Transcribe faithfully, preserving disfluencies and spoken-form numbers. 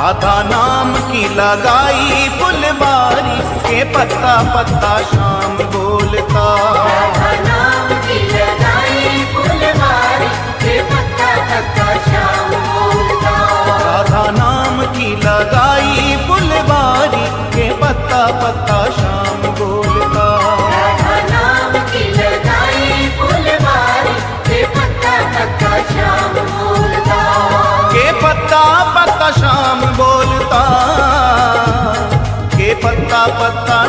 राधा नाम की लगाई फुलवारी के पत्ता पत्ता श्याम बोलता। राधा नाम की लगाई फुलवारी के पत्ता पत्ता श्याम बोलता। राधा नाम की लगाई फुलवारी के पत्ता पत्ता श्याम बोलता। राधा नाम की लगाई फुलवारी के पत्ता पत्ता श्याम बोलता। के पत्ता पत्ता श्याम बोलता, के पत्ता पत्ता